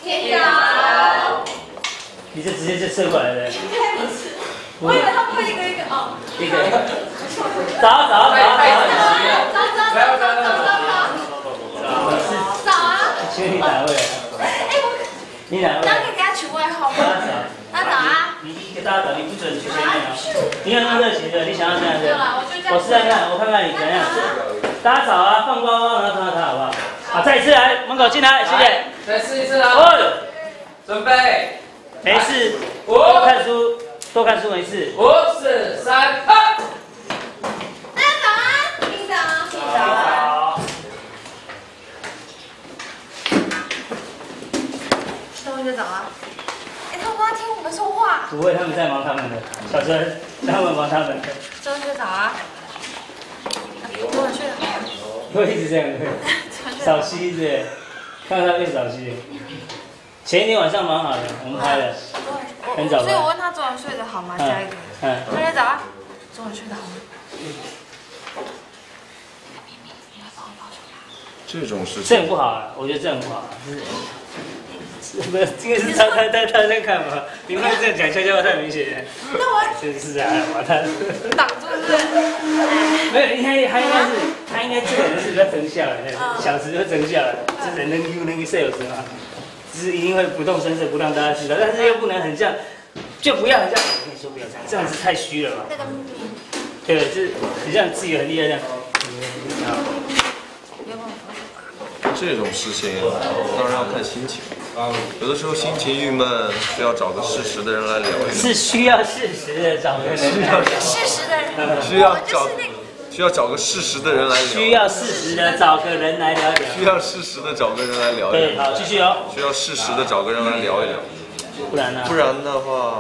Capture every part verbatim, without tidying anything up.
天桥。 你这直接就射过来了。 我以为他们会一个一个哦。 一个。早早早早。 早早早早早早。早啊。 请问你哪位？ 哎我。 你哪位？ 那可以给他取外号吗？那早啊。 你一个大早，你不准去前面啊！你有那热情的，你想要这样子？我试看看，我看看你怎样。大家早啊，放包包，然后看到他好不好？好，再一次来，门口进来，谢谢。 再试一次啊！准备。 没事，多看书，多看书没事。 五、四、三、二。 大家早啊！领导，早啊！同学早啊！哎，他们都在听我们说话。 不会，他们在忙他们的。小陈，他们忙他们的。 周同学早啊！昨晚睡得好。 会一直这样对。早吸是，看他变早吸。前一天晚上蛮好的，我们拍的，很早。 所以我问他昨晚睡得好吗？下一个。嗯。同学早啊！昨晚睡得好吗？ 这种事情。 这很不好啊，我觉得这很不好啊。是，不是，这个是他他他他在看嘛？你不能这样讲悄悄话太明显。 那我。 真是啊，完蛋。 挡住是不是？ 没有，应该他应该是他应该这个人是比较真相的，小时就真相了，这人能 Q 能 sales 嘛。是一定会不动声色，不让大家知道，但是又不能很像，就不要很像。我跟你说不要这样，这样子太虚了嘛。对，就是很像自己很厉害这样。 这种事情当然要看心情，有的时候心情郁闷，需要找个适时的人来聊一聊。 是需要适时的找个人。 需要适时的人。 需要找。需要找个适时的人来聊。 需要适时的找个人来聊一聊。 需要适时的找个人来聊一聊。 对，好，继续哦。 需要适时的找个人来聊一聊。 不然呢？ 不然的话，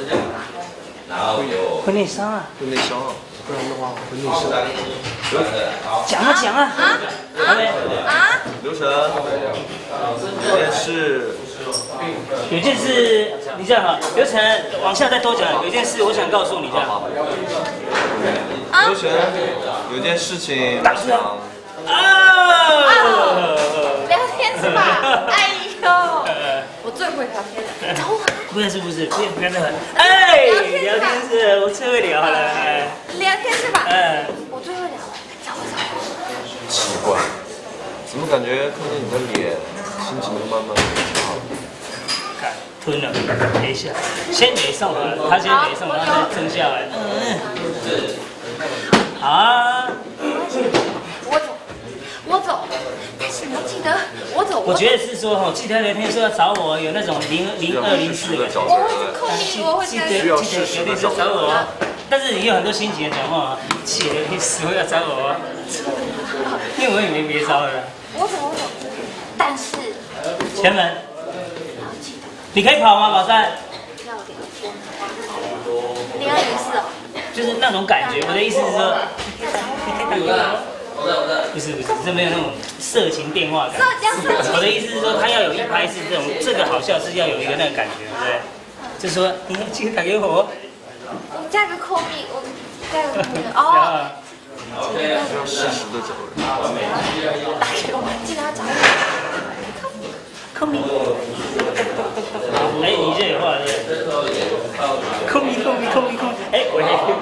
会内伤啊。 会内伤啊。不然的话会内伤。 讲啊讲啊。啊？还没。 啊？ 刘晨，有件事。 有件事，你这样哈，刘晨，往下再多讲。有件事，我想告诉你这样。 刘璇，有件事情想。 啊！聊天是吧？哎呦，我最会聊天了。找我。 不是不是，不要不要那个。哎，聊天是我最会聊了。 聊天是吧？ 嗯。 我最会聊了。找我找我。 奇怪，怎么感觉看见你的脸，心情就慢慢变差了？ 看，吞了，等一下，先给上来，他先给上来，然后再蒸下来。嗯。啊！ 我走，我走，但是你要记得，我走。 我觉得是说哈，记得聊天说要找我，有那种零零二零四的感觉。 我会扣你，我会记得记得绝对是找我，但是你有很多心情的讲话，记得你死会要找我，因为我也没别招了。 我走我走，但是前门，你可以跑吗，宝山？ 要聊天，零二零四哦。 就是那种感觉，我的意思是说，不是不是，这没有那种色情电话感。我的意思是说，他要有一拍是这种，这个好笑是要有一个那个感觉，对不对？就是说，你记得打给我。 你加个 call me， 我加个 call me 哦。 需要适时的找人。 打给我，记得要找我。 call me。哎，你这有话是？call me call me call me call me。哎，喂。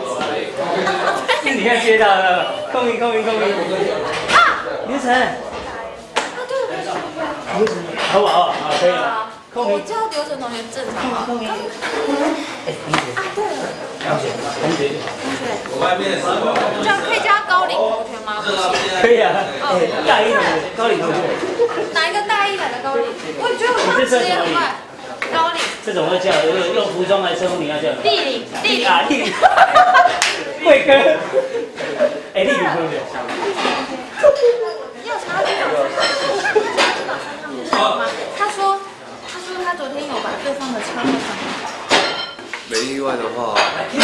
你看接到了 ，call me call me call me。啊！刘晨。啊对对对。刘晨，好不好？好，可以了。 我叫刘晨同学正常吗？ 哎，同学。啊对了。同学，同学。 同学。这样可以叫高岭同学吗？不行。 可以啊。哎，大一的高岭同学。 哪一个大一来的高岭？我觉得我当时也很快。高岭。这种会叫用用服装来称呼你要叫。 地理，地理啊，地理。贵哥。哎，地理同学。 你有查到这种？他说，他说他昨天有把对方的车弄上。 没意外的话。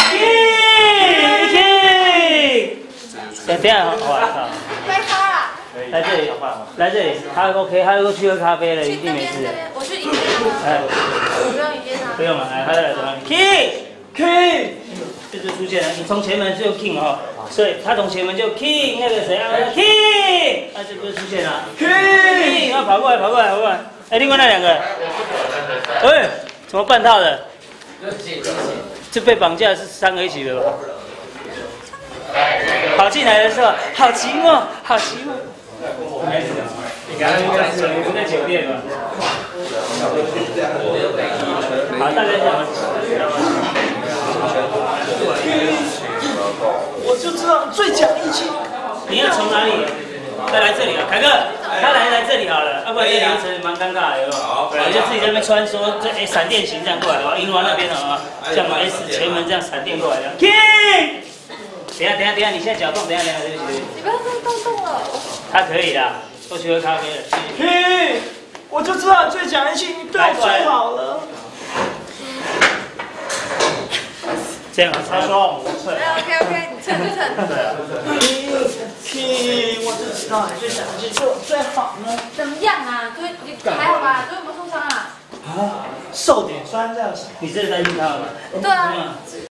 等等下，我操。 开咖啦。 来这里，来这里，他 OK， 他都去喝咖啡了，一定没事。 我去迎接他。哎，我不用迎接他。不用了，来，他来找你 ，King，King， 这就出现了，你从前门就 King 哦，所以他从前门就 King， 那个谁啊 ，King， 啊，这不是出现了 ，King， 啊，跑过来，跑过来，跑过来， 哎，另外那两个，哎，怎么半套的？这被绑架是三个一起的吧？跑进来的时候，好寂寞，好寂寞。你刚刚在你不在酒店吗？好，大家讲。 我就知道最讲义气。 你要从哪里？再来这里啊，凯哥，他来来这里好了，要不然这流程蛮尴尬的，有没有？我就自己在那边穿梭，这哎闪电型这样过来啊，银华那边啊，这样 S 前门这样闪电过来这样。King， 等下等下等下，你现在脚动，等下等下对不起。 你不要这么动动了。 他可以的，过去喝咖啡了。 King， 我就知道你最讲义气，你对我最好了。 这样他说我脆。 OK OK， 你蹭就蹭。 对啊。 King， 我就知道你最讲义气，对我最好呢。 怎么样啊？腿你还好吧？腿有没有受伤啊？ 啊，受点酸这样子。 你真的担心他了吗？ 对啊。